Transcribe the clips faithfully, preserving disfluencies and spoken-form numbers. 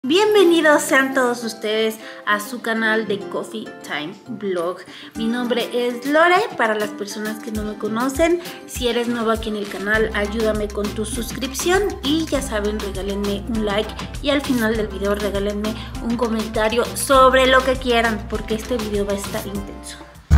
Bienvenidos sean todos ustedes a su canal de Coffee Time Vlog. Mi nombre es Lore, para las personas que no me conocen. Si eres nuevo aquí en el canal, ayúdame con tu suscripción y ya saben, regálenme un like y al final del video regálenme un comentario sobre lo que quieran, porque este video va a estar intenso.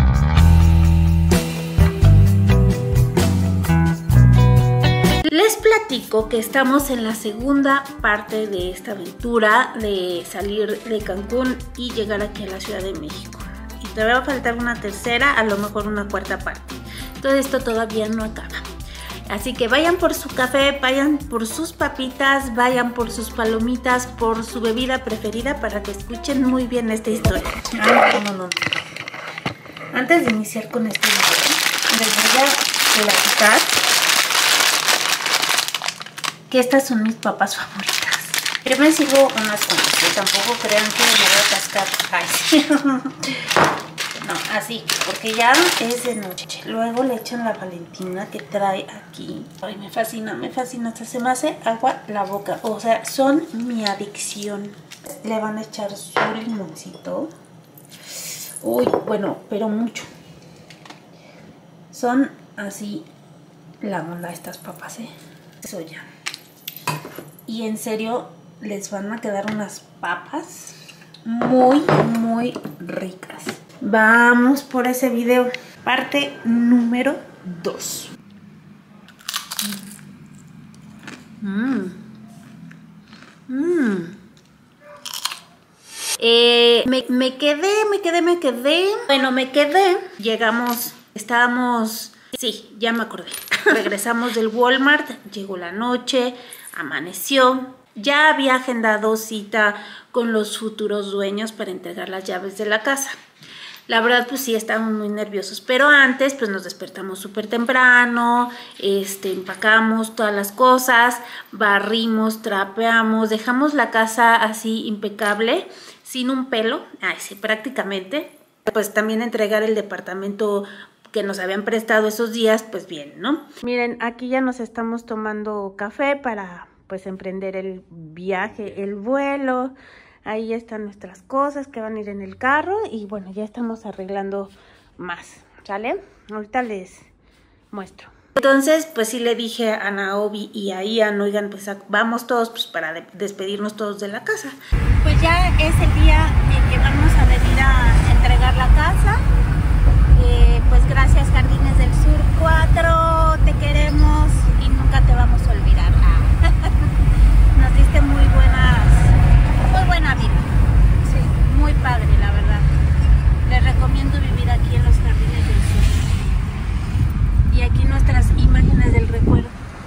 Les platico que estamos en la segunda parte de esta aventura de salir de Cancún y llegar aquí a la Ciudad de México. Y todavía va a faltar una tercera, a lo mejor una cuarta parte. Todo esto todavía no acaba. Así que vayan por su café, vayan por sus papitas, vayan por sus palomitas, por su bebida preferida para que escuchen muy bien esta historia. Ay, no, no, no. Antes de iniciar con este video, les voy a platicar que estas son mis papas favoritas. Yo me sigo unas cuantas, tampoco crean que me voy a cascar. Ay, sí. No, así, porque ya es de noche. Luego le echan la Valentina que trae aquí. Ay, me fascina, me fascina. Hasta se me hace agua la boca. O sea, son mi adicción. Le van a echar su limoncito. Uy, bueno, pero mucho. Son así la onda estas papas, ¿eh? Eso ya. Y en serio, les van a quedar unas papas muy, muy ricas. Vamos por ese video. Parte número dos. Mmm. Mmm. Eh, me, me quedé, me quedé, me quedé. Bueno, me quedé. Llegamos, estábamos... Sí, ya me acordé. Regresamos del Walmart, llegó la noche, amaneció. Ya había agendado cita con los futuros dueños para entregar las llaves de la casa. La verdad, pues sí, estábamos muy nerviosos. Pero antes, pues nos despertamos súper temprano, este, empacamos todas las cosas, barrimos, trapeamos, dejamos la casa así impecable, sin un pelo, ay sí, prácticamente. Pues también entregar el departamento que nos habían prestado esos días, pues bien, ¿no? Miren, aquí ya nos estamos tomando café para, pues, emprender el viaje, el vuelo. Ahí están nuestras cosas que van a ir en el carro y, bueno, ya estamos arreglando más, ¿sale? Ahorita les muestro. Entonces, pues sí le dije a Naomi y a Ian, oigan, pues vamos todos pues para de despedirnos todos de la casa. Pues ya es el día en que vamos a venir a entregar la casa. Eh, pues gracias Jardines del Sur cuatro, te queremos y nunca te vamos a olvidar. Ah. Nos diste muy buenas, muy buena vida. Sí, muy padre, la verdad. Les recomiendo vivir aquí en los Jardines del Sur. Y aquí nuestras imágenes del recuerdo.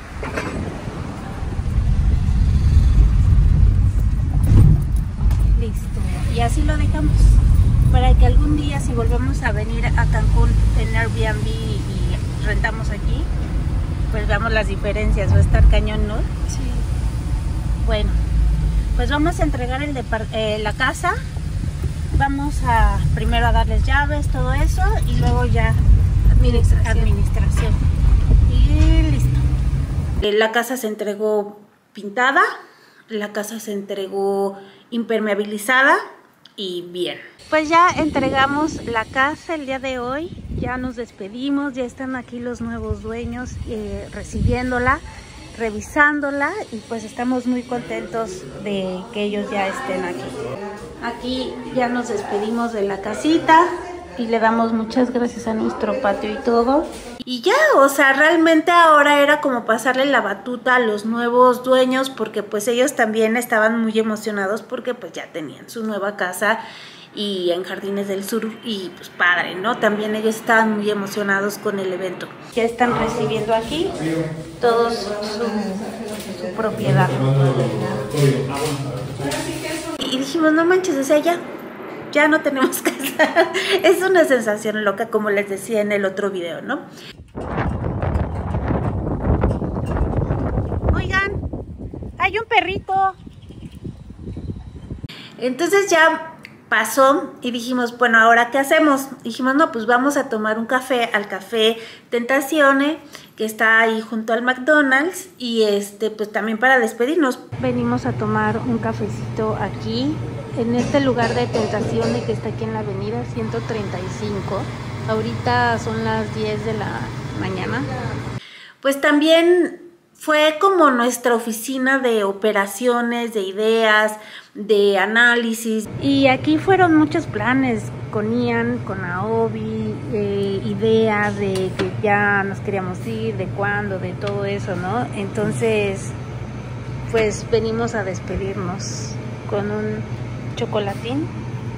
Listo. Y así lo dejamos. Para que algún día, si volvemos a venir a Cancún en Airbnb y rentamos aquí, pues veamos las diferencias. Va a estar cañón, ¿no? Sí. Bueno, pues vamos a entregar el eh, la casa. Vamos a primero a darles llaves, todo eso, y luego ya administración. administración. Y listo. La casa se entregó pintada, la casa se entregó impermeabilizada y bien. Pues ya entregamos la casa el día de hoy, ya nos despedimos, ya están aquí los nuevos dueños eh, recibiéndola, revisándola y pues estamos muy contentos de que ellos ya estén aquí. Aquí ya nos despedimos de la casita y le damos muchas gracias a nuestro patio y todo. Y ya, o sea, realmente ahora era como pasarle la batuta a los nuevos dueños porque pues ellos también estaban muy emocionados porque pues ya tenían su nueva casa y en Jardines del Sur y pues padre, ¿no? También ellos estaban muy emocionados con el evento. Ya están recibiendo aquí todos su, su propiedad. Y dijimos, no manches, o sea, ya, ya no tenemos casa. Es una sensación loca, como les decía en el otro video, ¿no? Oigan, hay un perrito. Entonces ya pasó y dijimos, bueno, ¿ahora qué hacemos? Dijimos, no, pues vamos a tomar un café al Café Tentazione, que está ahí junto al McDonald's, y este, pues también para despedirnos. Venimos a tomar un cafecito aquí, en este lugar de Tentazione que está aquí en la avenida ciento treinta y cinco. Ahorita son las diez de la mañana. Pues también fue como nuestra oficina de operaciones, de ideas, de análisis. Y aquí fueron muchos planes con Ian, con Aobi, eh, ideas de que ya nos queríamos ir, de cuándo, de todo eso, ¿no? Entonces, pues venimos a despedirnos con un chocolatín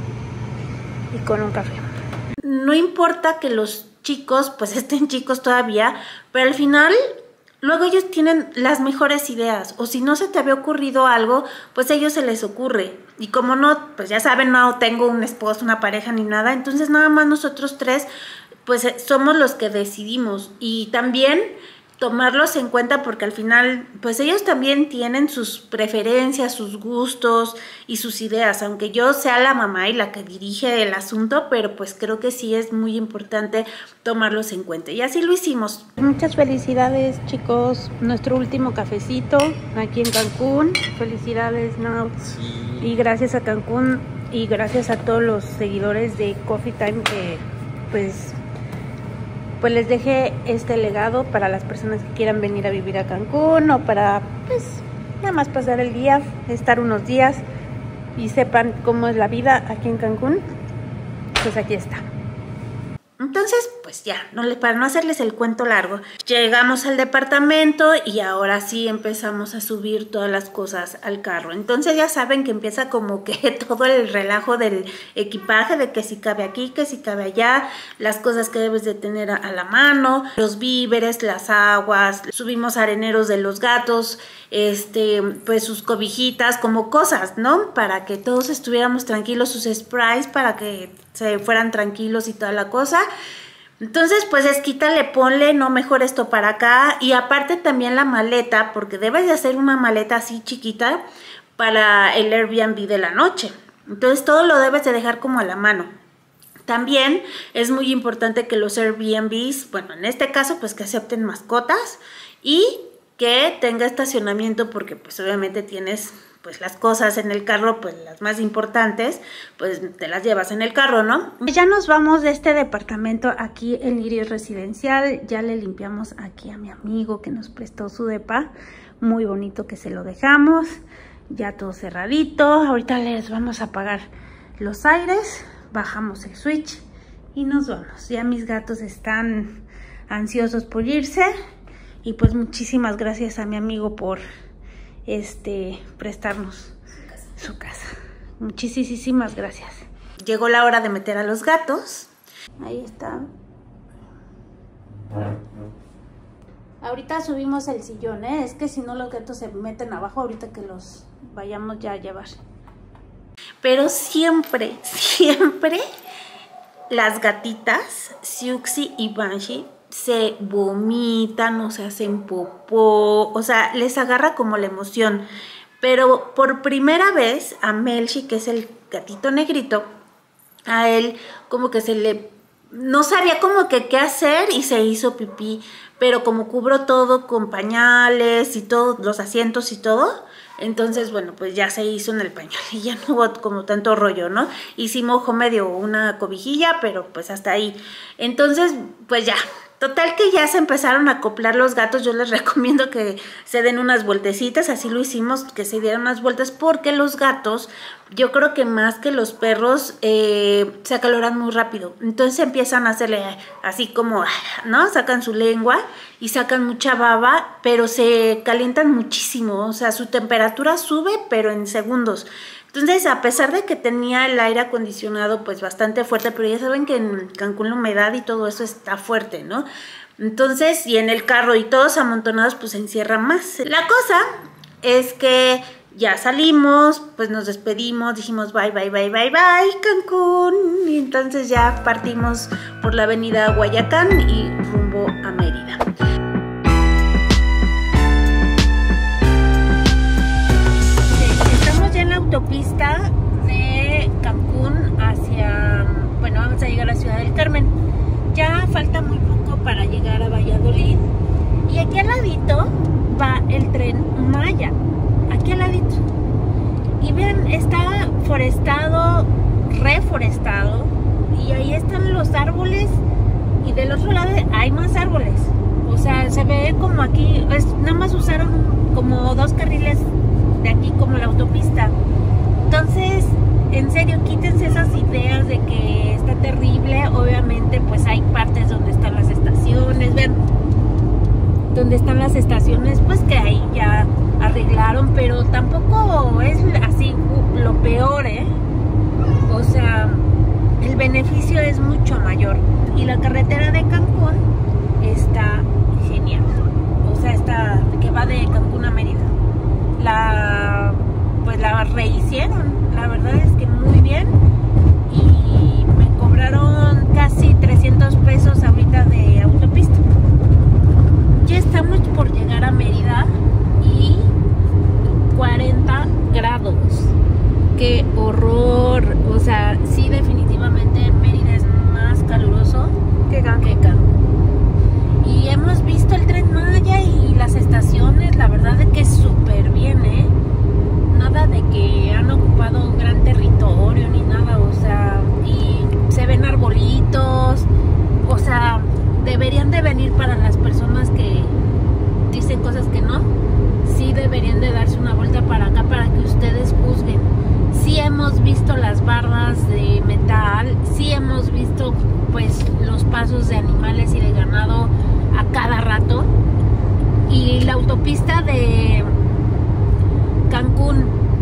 y con un café. No importa que los chicos pues estén chicos todavía, pero al final luego ellos tienen las mejores ideas, o si no se te había ocurrido algo, pues a ellos se les ocurre. Y como no, pues ya saben, no tengo un esposo, una pareja ni nada, entonces nada más nosotros tres pues somos los que decidimos. Y también tomarlos en cuenta porque al final pues ellos también tienen sus preferencias, sus gustos y sus ideas, aunque yo sea la mamá y la que dirige el asunto, pero pues creo que sí es muy importante tomarlos en cuenta y así lo hicimos. Muchas felicidades, chicos, nuestro último cafecito aquí en Cancún. Felicidades, Nau. Sí. Y gracias a Cancún y gracias a todos los seguidores de Coffee Time que pues pues les dejé este legado para las personas que quieran venir a vivir a Cancún o para, pues, nada más pasar el día, estar unos días y sepan cómo es la vida aquí en Cancún. Pues aquí está. Entonces, pues ya, no le, para no hacerles el cuento largo, llegamos al departamento y ahora sí empezamos a subir todas las cosas al carro. Entonces ya saben que empieza como que todo el relajo del equipaje, de que si cabe aquí, que si cabe allá, las cosas que debes de tener a, a la mano, los víveres, las aguas, subimos areneros de los gatos, este, pues sus cobijitas, como cosas, ¿no? Para que todos estuviéramos tranquilos, sus sprays para que se fueran tranquilos y toda la cosa. Entonces pues es quítale, ponle, no, mejor esto para acá. Y aparte también la maleta, porque debes de hacer una maleta así chiquita para el Airbnb de la noche. Entonces todo lo debes de dejar como a la mano. También es muy importante que los Airbnbs, bueno, en este caso pues que acepten mascotas y que tenga estacionamiento, porque pues obviamente tienes pues las cosas en el carro, pues las más importantes, pues te las llevas en el carro, ¿no? Ya nos vamos de este departamento aquí en Lirio Residencial. Ya le limpiamos aquí a mi amigo que nos prestó su depa, muy bonito que se lo dejamos, ya todo cerradito. Ahorita les vamos a apagar los aires, bajamos el switch y nos vamos. Ya mis gatos están ansiosos por irse y pues muchísimas gracias a mi amigo por este prestarnos su casa. su casa. Muchísimas gracias. Llegó la hora de meter a los gatos. Ahí está. Ahorita subimos el sillón, ¿eh? Es que si no los gatos se meten abajo ahorita que los vayamos ya a llevar. Pero siempre, siempre las gatitas, Siuxi y Banshee, se vomitan o se hacen popó, o sea, les agarra como la emoción. Pero por primera vez a Melchi, que es el gatito negrito, a él como que se le... no sabía como que qué hacer y se hizo pipí, pero como cubro todo con pañales y todos los asientos y todo, entonces bueno, pues ya se hizo en el pañal y ya no hubo como tanto rollo, ¿no? Y sí mojó medio una cobijilla, pero pues hasta ahí. Entonces pues ya, total que ya se empezaron a acoplar los gatos. Yo les recomiendo que se den unas vueltecitas, así lo hicimos, que se dieran unas vueltas, porque los gatos, yo creo que más que los perros, eh, se acaloran muy rápido. Entonces empiezan a hacerle así como, ¿no? Sacan su lengua y sacan mucha baba, pero se calientan muchísimo, o sea, su temperatura sube, pero en segundos. Entonces, a pesar de que tenía el aire acondicionado pues bastante fuerte, pero ya saben que en Cancún la humedad y todo eso está fuerte, ¿no? Entonces, y en el carro y todos amontonados pues se encierran más. La cosa es que ya salimos, pues nos despedimos, dijimos bye, bye, bye, bye, bye, Cancún. Y entonces ya partimos por la avenida Guayacán y rumbo a Mérida. Autopista de Cancún del Carmen. Ya falta muy poco para llegar a Valladolid. Y aquí al ladito va el Tren Maya. Aquí al ladito. Y vean, está forestado, reforestado. Y ahí están los árboles. Y del otro lado hay más árboles. O sea, se ve como aquí, es, nada más usaron como dos carriles de aquí como la autopista. Entonces, en serio, quítense esas ideas de que está terrible. Obviamente, pues hay partes donde están las estaciones, vean, donde están las estaciones, pues que ahí ya arreglaron, pero tampoco es así lo peor, ¿eh? O sea, el beneficio es mucho mayor. Y la carretera de Cancún está genial. O sea, está que va de Cancún a Mérida. La pues la rehicieron. La verdad es que muy bien. Y me cobraron casi trescientos pesos ahorita de autopista. Ya estamos por llegar a Mérida y cuarenta grados. ¡Qué horror! O sea, sí, definitivamente Mérida es más caluroso que Cancún. Y hemos visto el Tren Maya y las estaciones, la verdad es que es súper bien, ¿eh? Nada de que han ocupado un gran territorio ni nada, o sea, y se ven arbolitos, o sea, deberían de venir para las personas que dicen cosas que no, sí deberían de darse una vuelta para acá para que ustedes juzguen. Sí hemos visto las bardas de metal, sí hemos visto pues los pasos de animales y de ganado a cada rato, y la autopista de Cancún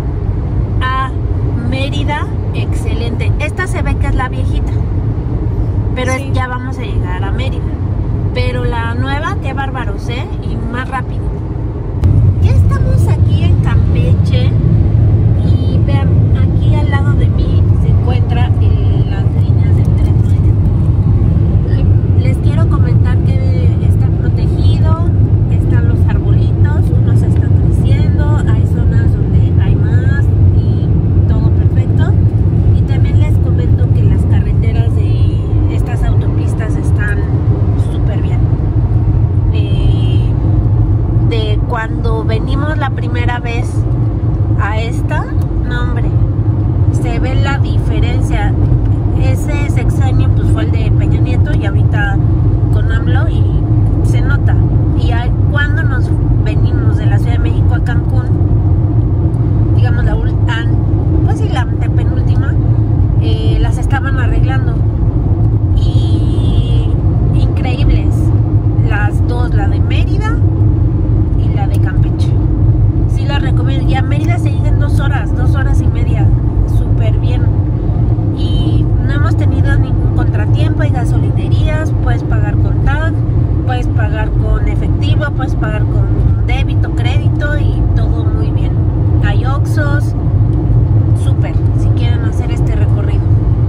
a Mérida, excelente. Esta se ve que es la viejita, pero sí, es, ya vamos a llegar a Mérida. Pero la nueva, qué bárbaros, ¿eh? Y más rápido. Ya estamos aquí en Campeche y vean, aquí al lado de mí se encuentra el, las líneas del Tren Maya. Les quiero comentar que está protegido, están los arbolitos, unos están creciendo, hay zonas donde hay más y todo perfecto. Y también les comento que las carreteras de estas autopistas están súper bien. Eh, de cuando venimos la primera vez a esta, no hombre, se ve la diferencia. Ese sexenio pues fue el de Peña Nieto y ahorita con AMLO y se nota. Y hay, cuando nos venimos de la Ciudad de México a Cancún, digamos la última, pues sí, la penúltima, eh, las estaban arreglando y increíbles las dos, la de Mérida y la de Campeche. Sí las recomiendo. Y a Mérida se llega en dos horas, dos horas y media, súper bien. Y no hemos tenido ningún contratiempo. Hay gasolinerías, puedes pagar con tag, puedes pagar con efectivo, puedes pagar con débito, crédito y todo muy bien. Hay Oxxos, súper, si quieren hacer este recorrido.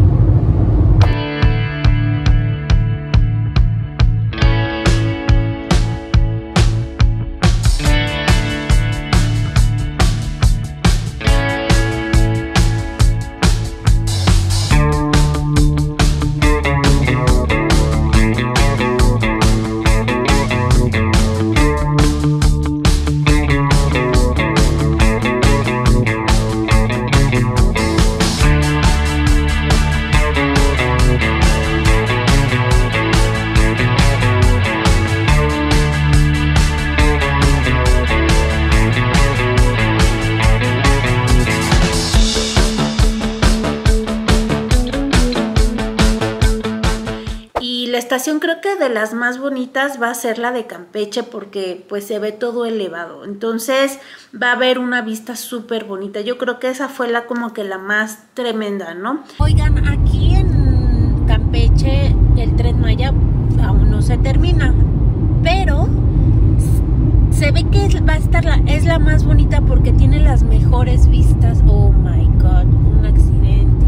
Estación creo que de las más bonitas va a ser la de Campeche porque pues se ve todo elevado, entonces va a haber una vista súper bonita. Yo creo que esa fue la como que la más tremenda, ¿no? Oigan, aquí en Campeche el Tren Maya aún no se termina, pero se ve que va a estar la, es la más bonita porque tiene las mejores vistas. Oh my god, un accidente.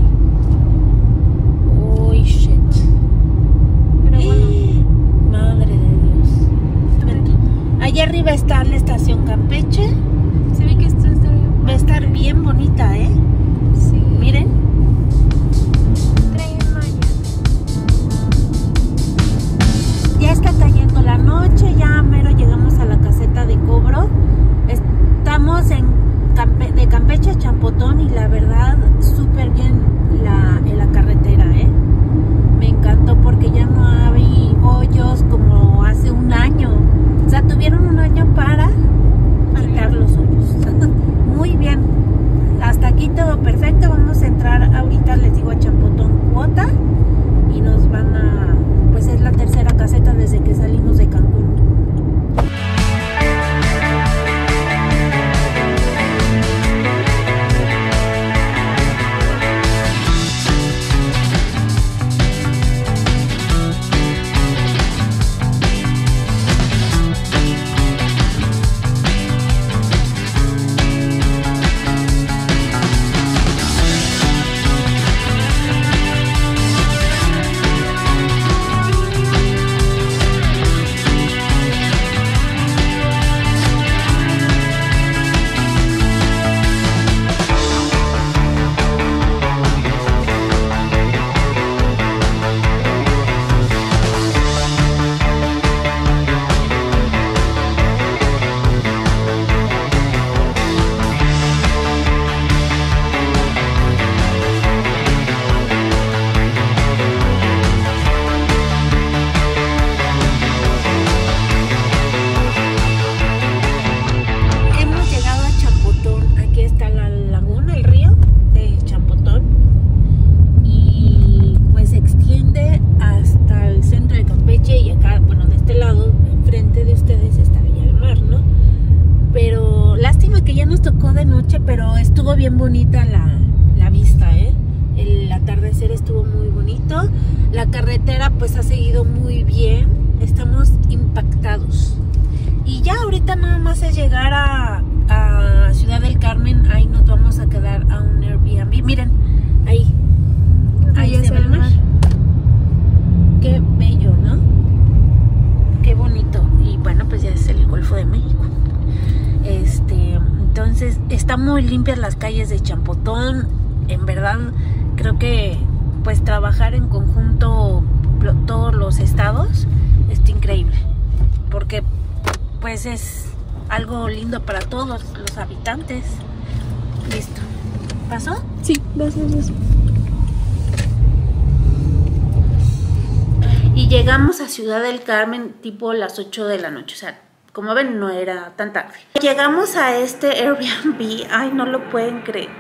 Uy, shit. Madre de Dios. Allá arriba está la estación Campeche. Se ve que esto está bien. Va a estar bien bonita, ¿eh? Sí. Miren. Tren Maya. todo perfecto. Vamos a entrar ahorita, les digo, a Champotón Cuota y nos van a, pues es la tercera caseta desde que salimos de Cancún. Pero estuvo bien bonita la, la vista, ¿eh? El atardecer estuvo muy bonito. La carretera pues ha seguido muy bien. Estamos impactados. Y ya ahorita nada más es llegar a, a Ciudad del Carmen. Ahí nos vamos a quedar a un Airbnb. Miren, ahí. Ahí, ahí se ve el mar. Qué bello, ¿no? Qué bonito. Y bueno, pues ya es el Golfo de México. Este... Entonces, están muy limpias las calles de Champotón. En verdad, creo que pues trabajar en conjunto todos los estados está increíble. Porque pues es algo lindo para todos los habitantes. Listo. ¿Pasó? Sí, gracias. Y llegamos a Ciudad del Carmen tipo las ocho de la noche. O sea, como ven, no era tan tarde. Llegamos a este Airbnb. Ay, no lo pueden creer.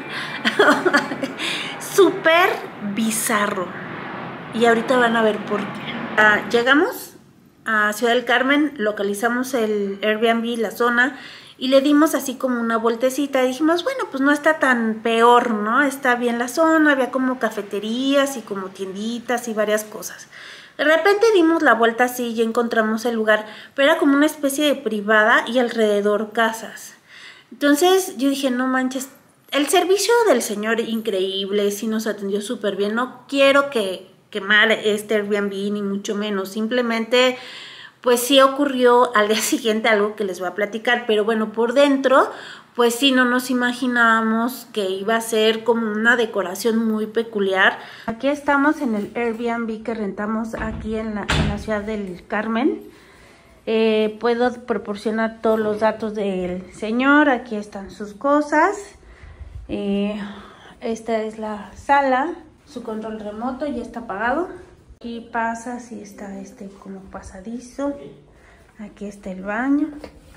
Súper bizarro. Y ahorita van a ver por qué. Uh, llegamos a Ciudad del Carmen, localizamos el Airbnb, la zona, y le dimos así como una vueltecita. Y dijimos, bueno, pues no está tan peor, ¿no? Está bien la zona, había como cafeterías y como tienditas y varias cosas. De repente dimos la vuelta así y encontramos el lugar, pero era como una especie de privada y alrededor casas. Entonces yo dije, no manches, el servicio del señor increíble, sí nos atendió súper bien. No quiero que quemar este Airbnb ni mucho menos, simplemente pues sí ocurrió al día siguiente algo que les voy a platicar, pero bueno, por dentro pues sí, no nos imaginábamos que iba a ser como una decoración muy peculiar. Aquí estamos en el Airbnb que rentamos aquí en la, en la Ciudad del Carmen. Eh, puedo proporcionar todos los datos del señor. Aquí están sus cosas. Eh, esta es la sala. Su control remoto ya está apagado. Aquí pasas y está este como pasadizo. Aquí está el baño.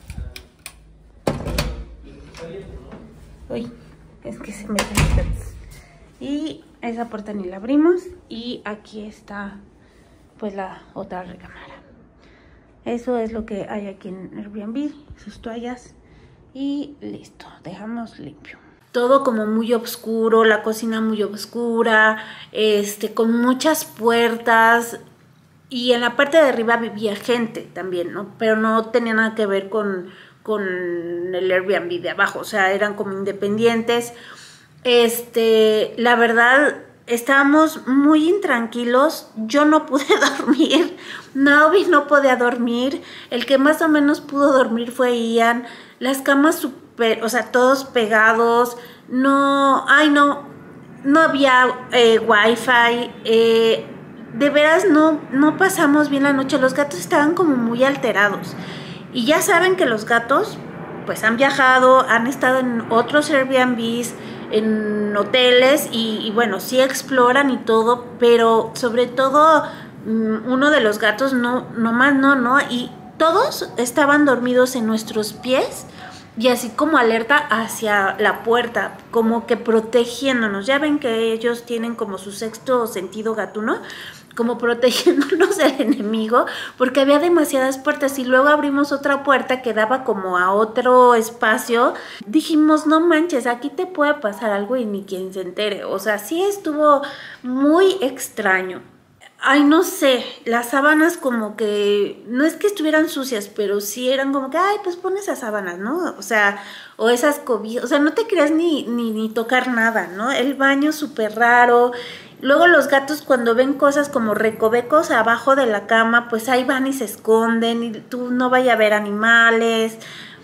Uy, es que se me cae. Y esa puerta ni la abrimos. Y aquí está pues la otra recámara. Eso es lo que hay aquí en Airbnb. Sus toallas. Y listo, dejamos limpio. Todo como muy oscuro, la cocina muy oscura, este, con muchas puertas. Y en la parte de arriba vivía gente también, ¿no? Pero no tenía nada que ver con... con el Airbnb de abajo, o sea, eran como independientes. Este, la verdad, estábamos muy intranquilos. Yo no pude dormir, Naomi no podía dormir, el que más o menos pudo dormir fue Ian. Las camas super, o sea, todos pegados, no, ay no, no había eh, wifi, eh, de veras no, no pasamos bien la noche. Los gatos estaban como muy alterados. Y ya saben que los gatos pues han viajado, han estado en otros Airbnbs, en hoteles y, y bueno, sí exploran y todo, pero sobre todo um, uno de los gatos no, nomás no, no, y todos estaban dormidos en nuestros pies y así como alerta hacia la puerta, como que protegiéndonos. Ya ven que ellos tienen como su sexto sentido gatuno, como protegiéndonos del enemigo, porque había demasiadas puertas y luego abrimos otra puerta que daba como a otro espacio. Dijimos, no manches, aquí te puede pasar algo y ni quien se entere. O sea, sí estuvo muy extraño. Ay, no sé, las sábanas como que, no es que estuvieran sucias, pero sí eran como que, ay, pues pon esas sábanas, ¿no? O sea, o esas cobijas, o sea, no te querías ni, ni, ni tocar nada, ¿no? El baño súper raro. Luego los gatos cuando ven cosas como recovecos abajo de la cama, pues ahí van y se esconden y tú no vayas a ver animales.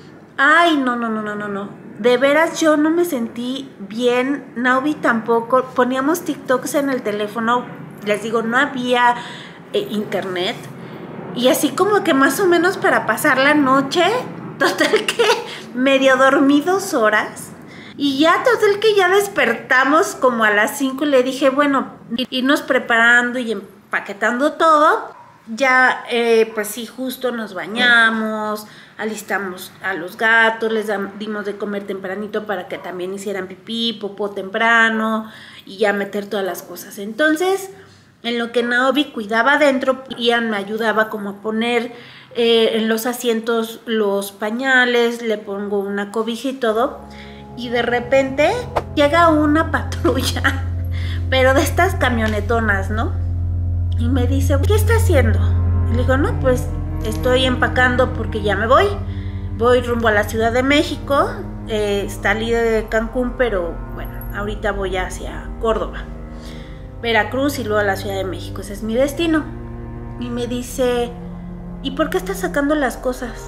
Ay, no, no, no, no, no, no. De veras yo no me sentí bien, Naubi tampoco. Poníamos TikToks en el teléfono, les digo, no había eh, internet. Y así como que más o menos para pasar la noche, total que medio dormí dos horas. Y ya total que ya despertamos como a las cinco y le dije, bueno, irnos preparando y empaquetando todo. Ya, eh, pues sí, justo nos bañamos, alistamos a los gatos, les dimos de comer tempranito para que también hicieran pipí, popó temprano y ya meter todas las cosas. Entonces, en lo que Naubi cuidaba adentro, Ian me ayudaba como a poner eh, en los asientos los pañales, le pongo una cobija y todo. Y de repente llega una patrulla, pero de estas camionetonas, ¿no? Y me dice, ¿qué está haciendo? Y le digo, no, pues estoy empacando porque ya me voy. Voy rumbo a la Ciudad de México. Eh, salí de Cancún, pero bueno, ahorita voy hacia Córdoba, Veracruz y luego a la Ciudad de México. Ese es mi destino. Y me dice, ¿y por qué estás sacando las cosas?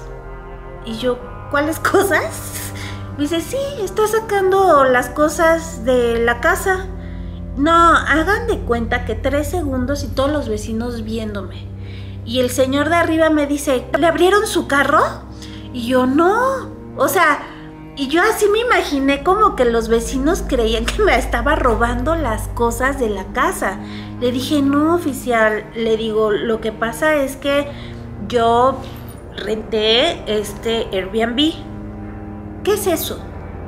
Y yo, ¿cuáles cosas? Me dice, sí, está sacando las cosas de la casa. No, hagan de cuenta que tres segundos y todos los vecinos viéndome. Y el señor de arriba me dice, ¿le abrieron su carro? Y yo, no. O sea, y yo así me imaginé como que los vecinos creían que me estaba robando las cosas de la casa. Le dije, no, oficial. Le digo, lo que pasa es que yo renté este Airbnb. ¿Qué es eso?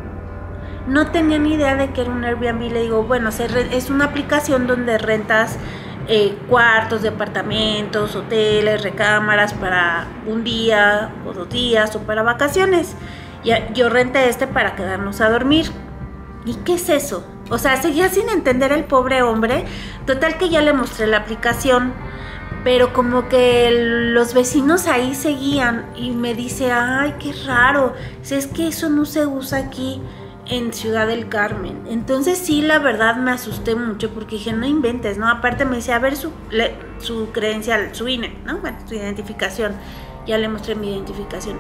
No tenía ni idea de que era un Airbnb. Le digo, bueno, es una aplicación donde rentas eh, cuartos, departamentos, hoteles, recámaras para un día o dos días o para vacaciones. Y yo renté este para quedarnos a dormir. ¿Y qué es eso? O sea, seguía sin entender el pobre hombre. Total que ya le mostré la aplicación, pero como que los vecinos ahí seguían y me dice, ay, qué raro, si es que eso no se usa aquí en Ciudad del Carmen. Entonces sí, la verdad me asusté mucho porque dije, no inventes, ¿no? Aparte me dice, a ver su, le, su credencial, su I N E, ¿no? Bueno, su identificación. Ya le mostré mi identificación.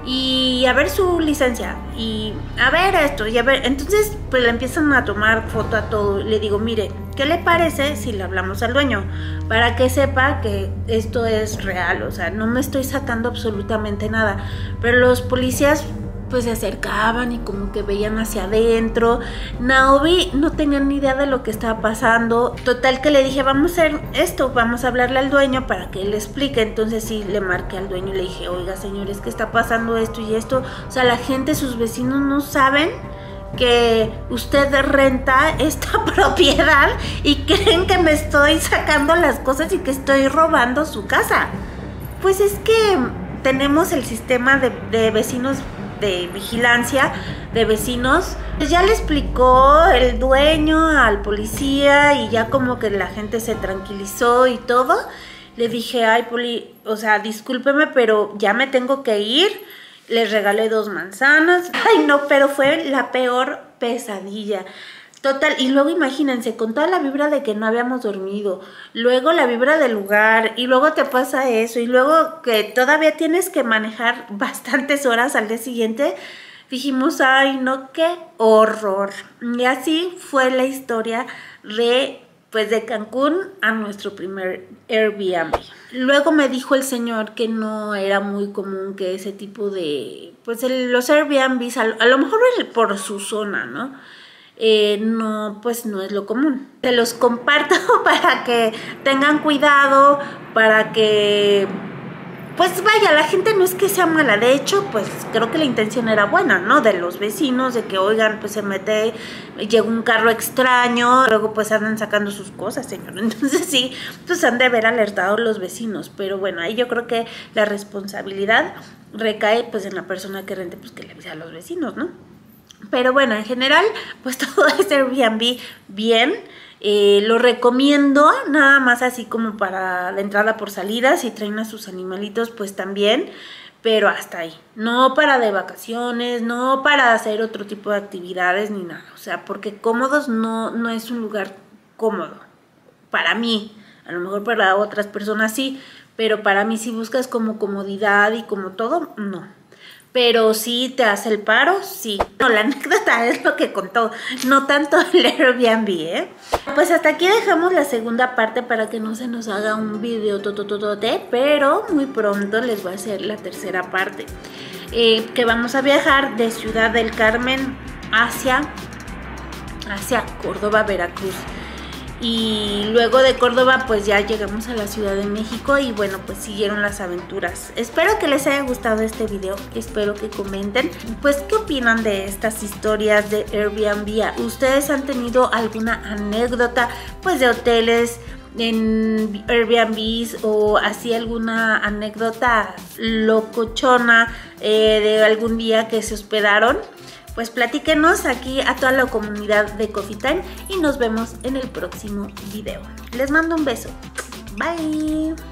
Y a ver su licencia. Y a ver esto. Y a ver, entonces pues le empiezan a tomar foto a todo. Le digo, mire, ¿qué le parece si le hablamos al dueño? Para que sepa que esto es real. O sea, no me estoy sacando absolutamente nada. Pero los policías pues se acercaban y como que veían hacia adentro. Naubi no tenía ni idea de lo que estaba pasando. Total que le dije, vamos a hacer esto, vamos a hablarle al dueño para que él explique. Entonces sí, le marqué al dueño y le dije, oiga señores, ¿qué está pasando esto y esto? O sea, la gente, sus vecinos no saben que usted renta esta propiedad y creen que me estoy sacando las cosas y que estoy robando su casa. Pues es que tenemos el sistema de, de vecinos, de vigilancia de vecinos. Pues ya le explicó el dueño al policía y ya como que la gente se tranquilizó y todo. Le dije, ay, poli, o sea, discúlpeme, pero ya me tengo que ir. Les regalé dos manzanas. Ay, no, pero fue la peor pesadilla. Total, y luego imagínense, con toda la vibra de que no habíamos dormido, luego la vibra del lugar, y luego te pasa eso, y luego que todavía tienes que manejar bastantes horas al día siguiente, dijimos, ay no, qué horror. Y así fue la historia de, pues de Cancún a nuestro primer Airbnb. Luego me dijo el señor que no era muy común que ese tipo de, pues el, los Airbnbs, a, a lo mejor por su zona, ¿no? Eh, no, pues no es lo común. Te los comparto para que tengan cuidado, para que pues vaya, la gente no es que sea mala, de hecho, pues creo que la intención era buena, ¿no? De los vecinos, de que, oigan, pues se mete, llega un carro extraño, luego pues andan sacando sus cosas, señor. Entonces sí, pues han de haber alertado los vecinos, pero bueno, ahí yo creo que la responsabilidad recae pues en la persona que rente, pues que le avisa a los vecinos, ¿no? Pero bueno, en general, pues todo este Airbnb bien. Eh, lo recomiendo nada más así como para la entrada por salida, si traen a sus animalitos pues también, pero hasta ahí, no para de vacaciones, no para hacer otro tipo de actividades ni nada, o sea, porque cómodos no, no es un lugar cómodo, para mí, a lo mejor para otras personas sí, pero para mí si buscas como comodidad y como todo, no. Pero sí te hace el paro, sí. No, la anécdota es lo que contó, no tanto el Airbnb, ¿eh? Pues hasta aquí dejamos la segunda parte para que no se nos haga un video totototote, pero muy pronto les voy a hacer la tercera parte. Eh, que vamos a viajar de Ciudad del Carmen hacia, hacia Córdoba, Veracruz. Y luego de Córdoba pues ya llegamos a la Ciudad de México y bueno, pues siguieron las aventuras. Espero que les haya gustado este video, espero que comenten pues qué opinan de estas historias de Airbnb. ¿Ustedes han tenido alguna anécdota pues de hoteles en Airbnbs o así alguna anécdota locochona eh, de algún día que se hospedaron? Pues platíquenos aquí a toda la comunidad de Coffee Time y nos vemos en el próximo video. Les mando un beso. Bye.